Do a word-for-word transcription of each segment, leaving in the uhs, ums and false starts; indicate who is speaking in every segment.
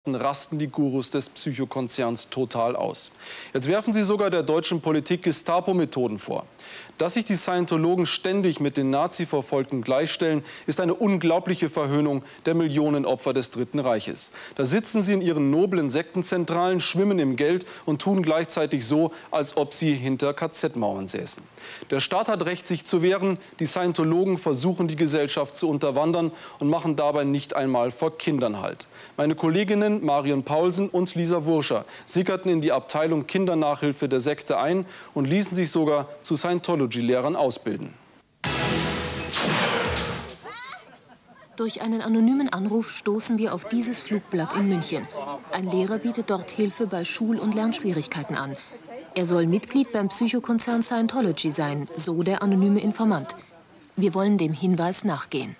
Speaker 1: rasten die Gurus des Psychokonzerns total aus. Jetzt werfen sie sogar der deutschen Politik Gestapo-Methoden vor. Dass sich die Scientologen ständig mit den Nazi-Verfolgten gleichstellen, ist eine unglaubliche Verhöhnung der Millionen Opfer des Dritten Reiches. Da sitzen sie in ihren noblen Sektenzentralen, schwimmen im Geld und tun gleichzeitig so, als ob sie hinter K Z-Mauern säßen. Der Staat hat Recht, sich zu wehren. Die Scientologen versuchen, die Gesellschaft zu unterwandern und machen dabei nicht einmal vor Kindern Halt. Meine Kolleginnen Marion Paulsen und Lisa Wurscher sickerten in die Abteilung Kindernachhilfe der Sekte ein und ließen sich sogar zu Scientology-Lehrern ausbilden.
Speaker 2: Durch einen anonymen Anruf stoßen wir auf dieses Flugblatt in München. Ein Lehrer bietet dort Hilfe bei Schul- und Lernschwierigkeiten an. Er soll Mitglied beim Psychokonzern Scientology sein, so der anonyme Informant. Wir wollen dem Hinweis nachgehen.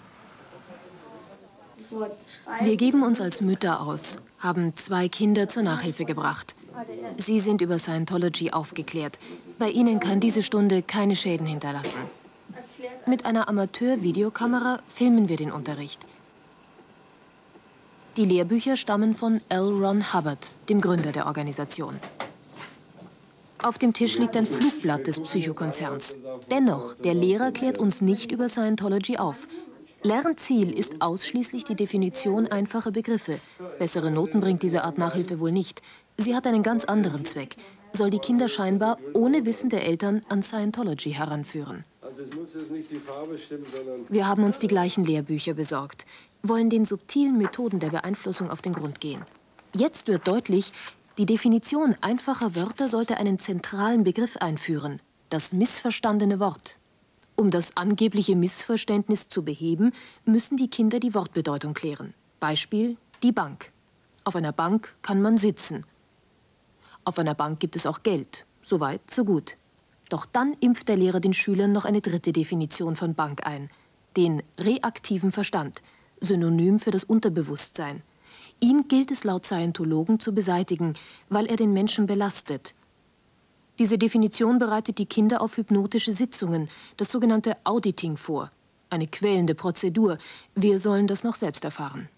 Speaker 2: Wir geben uns als Mütter aus, haben zwei Kinder zur Nachhilfe gebracht. Sie sind über Scientology aufgeklärt. Bei ihnen kann diese Stunde keine Schäden hinterlassen. Mit einer Amateur-Videokamera filmen wir den Unterricht. Die Lehrbücher stammen von L. Ron Hubbard, dem Gründer der Organisation. Auf dem Tisch liegt ein Flugblatt des Psychokonzerns. Dennoch, der Lehrer klärt uns nicht über Scientology auf. Lernziel ist ausschließlich die Definition einfacher Begriffe. Bessere Noten bringt diese Art Nachhilfe wohl nicht. Sie hat einen ganz anderen Zweck. Soll die Kinder scheinbar ohne Wissen der Eltern an Scientology heranführen. Wir haben uns die gleichen Lehrbücher besorgt, wollen den subtilen Methoden der Beeinflussung auf den Grund gehen. Jetzt wird deutlich, die Definition einfacher Wörter sollte einen zentralen Begriff einführen, das missverstandene Wort. Um das angebliche Missverständnis zu beheben, müssen die Kinder die Wortbedeutung klären. Beispiel: die Bank. Auf einer Bank kann man sitzen. Auf einer Bank gibt es auch Geld. Soweit, so gut. Doch dann impft der Lehrer den Schülern noch eine dritte Definition von Bank ein. Den reaktiven Verstand, Synonym für das Unterbewusstsein. Ihn gilt es laut Scientologen zu beseitigen, weil er den Menschen belastet. Diese Definition bereitet die Kinder auf hypnotische Sitzungen, das sogenannte Auditing, vor. Eine quälende Prozedur. Wir sollen das noch selbst erfahren.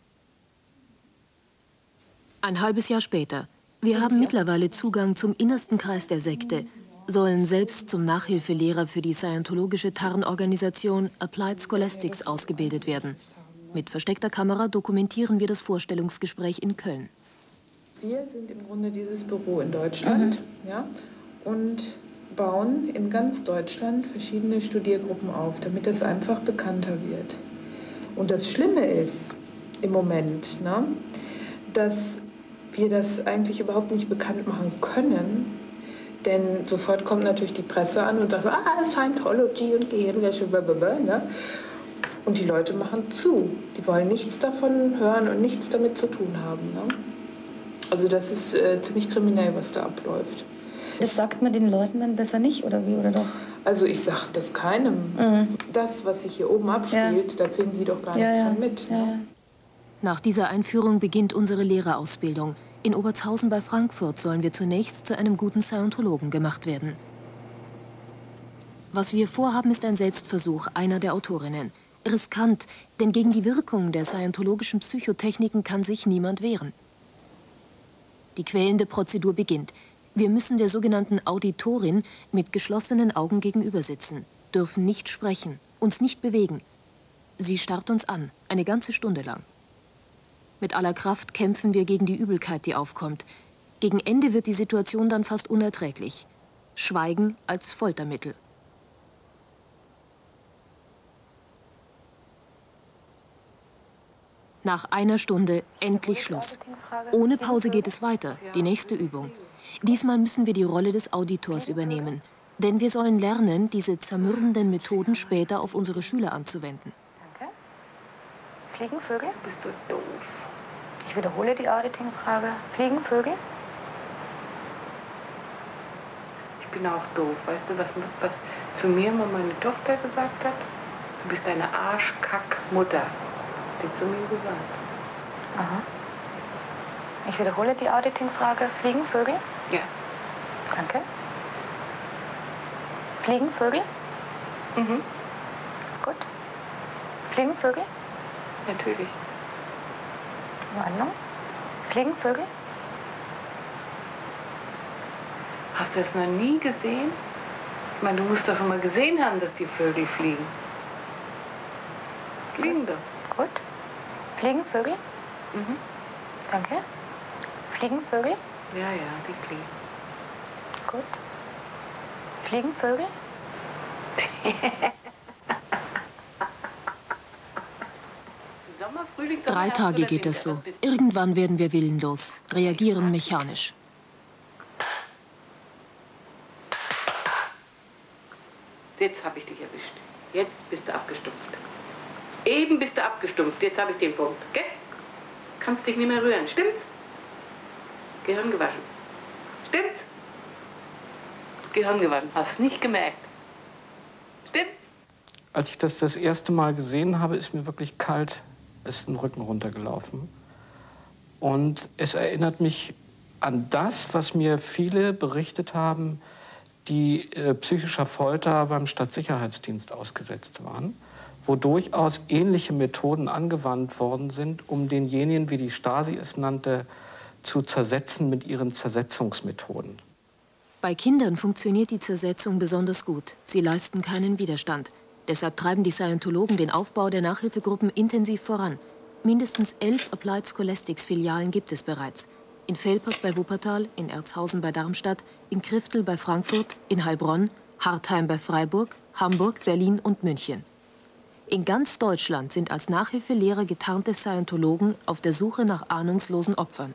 Speaker 2: Ein halbes Jahr später. Wir haben mittlerweile Zugang zum innersten Kreis der Sekte, sollen selbst zum Nachhilfelehrer für die scientologische Tarnorganisation Applied Scholastics ausgebildet werden. Mit versteckter Kamera dokumentieren wir das Vorstellungsgespräch in Köln.
Speaker 3: Wir sind im Grunde dieses Büro in Deutschland, mhm. ja, und bauen in ganz Deutschland verschiedene Studiergruppen auf, damit es einfach bekannter wird. Und das Schlimme ist im Moment, ne, dass wir das eigentlich überhaupt nicht bekannt machen können, denn sofort kommt natürlich die Presse an und sagt, ah, Scientology und Gehirnwäsche, blablabla, ne? Und die Leute machen zu. Die wollen nichts davon hören und nichts damit zu tun haben. Ne? Also das ist äh, ziemlich kriminell, was da abläuft.
Speaker 4: Das sagt man den Leuten dann besser nicht, oder wie, oder doch?
Speaker 3: Also ich sag das keinem. Mhm. Das, was sich hier oben abspielt, ja. Da kriegen die doch gar ja, nichts ja. von mit. Ne?
Speaker 4: Ja.
Speaker 2: Nach dieser Einführung beginnt unsere Lehrerausbildung. In Obertshausen bei Frankfurt sollen wir zunächst zu einem guten Scientologen gemacht werden. Was wir vorhaben, ist ein Selbstversuch einer der Autorinnen. Riskant, denn gegen die Wirkung der scientologischen Psychotechniken kann sich niemand wehren. Die quälende Prozedur beginnt. Wir müssen der sogenannten Auditorin mit geschlossenen Augen gegenüber sitzen, dürfen nicht sprechen, uns nicht bewegen. Sie starrt uns an, eine ganze Stunde lang. Mit aller Kraft kämpfen wir gegen die Übelkeit, die aufkommt. Gegen Ende wird die Situation dann fast unerträglich. Schweigen als Foltermittel. Nach einer Stunde endlich Schluss. Ohne Pause geht es weiter, die nächste Übung. Diesmal müssen wir die Rolle des Auditors übernehmen. Denn wir sollen lernen, diese zermürbenden Methoden später auf unsere Schüler anzuwenden.
Speaker 5: Danke. Fliegen Vögel? Bist du doof? Ich wiederhole die Auditing-Frage. Fliegen Vögel?
Speaker 6: Ich bin auch doof. Weißt du, was, was zu mir immer meine Tochter gesagt hat? Du bist eine Arschkackmutter. Hat zu mir gesagt.
Speaker 5: Aha. Ich wiederhole die Auditing-Frage. Fliegen Vögel?
Speaker 6: Ja.
Speaker 5: Danke. Fliegen Vögel?
Speaker 6: Mhm.
Speaker 5: Gut. Fliegen Vögel?
Speaker 6: Natürlich.
Speaker 5: In Ordnung. Fliegen Vögel?
Speaker 6: Hast du das noch nie gesehen? Ich meine, du musst doch schon mal gesehen haben, dass die Vögel fliegen. Fliegen doch.
Speaker 5: Gut. Fliegen Vögel?
Speaker 6: Mhm.
Speaker 5: Danke. Fliegen Vögel?
Speaker 6: Ja, ja, die fliegen.
Speaker 5: Gut. Fliegen Vögel?
Speaker 6: Sommer, Frühling, Sommer,
Speaker 2: Drei
Speaker 6: Herbst
Speaker 2: Tage
Speaker 6: oder
Speaker 2: geht
Speaker 6: Winter?
Speaker 2: es so.
Speaker 6: Was bist du?
Speaker 2: Irgendwann werden wir willenlos, reagieren mechanisch.
Speaker 6: Jetzt habe ich dich erwischt. Jetzt bist du abgestumpft. Eben bist du abgestumpft. Jetzt habe ich den Punkt. Gell? Kannst dich nicht mehr rühren. Stimmt's? Gehirn gewaschen. Stimmt's? Gehirn gewaschen. Hast nicht gemerkt. Stimmt's?
Speaker 7: Als ich das das erste Mal gesehen habe, ist mir wirklich kalt, ist den Rücken runtergelaufen. Und es erinnert mich an das, was mir viele berichtet haben, die äh, psychischer Folter beim Stadtsicherheitsdienst ausgesetzt waren, wo durchaus ähnliche Methoden angewandt worden sind, um denjenigen, wie die Stasi es nannte, zu zersetzen mit ihren Zersetzungsmethoden.
Speaker 2: Bei Kindern funktioniert die Zersetzung besonders gut. Sie leisten keinen Widerstand. Deshalb treiben die Scientologen den Aufbau der Nachhilfegruppen intensiv voran. Mindestens elf Applied Scholastics-Filialen gibt es bereits. In Velpert bei Wuppertal, in Erzhausen bei Darmstadt, in Kriftel bei Frankfurt, in Heilbronn, Hartheim bei Freiburg, Hamburg, Berlin und München. In ganz Deutschland sind als Nachhilfelehrer getarnte Scientologen auf der Suche nach ahnungslosen Opfern.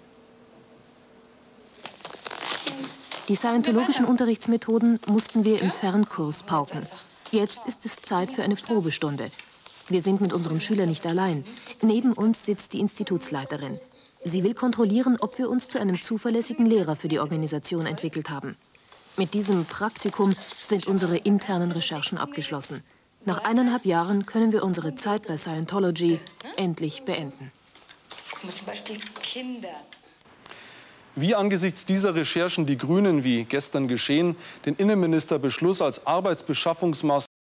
Speaker 2: Die scientologischen Unterrichtsmethoden mussten wir im Fernkurs pauken. Jetzt ist es Zeit für eine Probestunde. Wir sind mit unserem Schüler nicht allein. Neben uns sitzt die Institutsleiterin. Sie will kontrollieren, ob wir uns zu einem zuverlässigen Lehrer für die Organisation entwickelt haben. Mit diesem Praktikum sind unsere internen Recherchen abgeschlossen. Nach eineinhalb Jahren können wir unsere Zeit bei Scientology endlich beenden.
Speaker 4: Zum Beispiel Kinder.
Speaker 1: Wie angesichts dieser Recherchen die Grünen, wie gestern geschehen, den Innenministerbeschluss als Arbeitsbeschaffungsmaßnahme